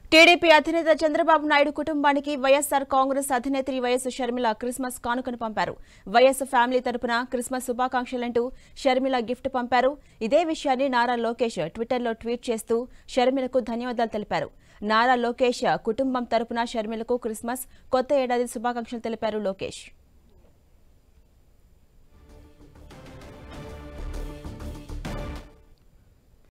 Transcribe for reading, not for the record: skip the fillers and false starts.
TDP అధినేత చంద్రబాబు నాయుడు కుటుంబానికి YSR Congress అధినేత్రి వైఎస్ షర్మిల క్రిస్మస్ కానుకను పంపారు. వైఎస్ ఫ్యామిలీ తరపున క్రిస్మస్ శుభాకాంక్షలంటూ షర్మిల గిఫ్ట్ పంపారు. ఇదే విషయాన్ని నారా లోకేష్ ట్విట్టర్లో ట్వీట్ చేస్తూ షర్మిలకు ధన్యవాదాలు తెలిపారు. నారా లోకేష్ కుటుంబం తరపున షర్మిలకు క్రిస్మస్, కొత్త ఏడాది శుభాకాంక్షలు తెలిపారు లోకేష్.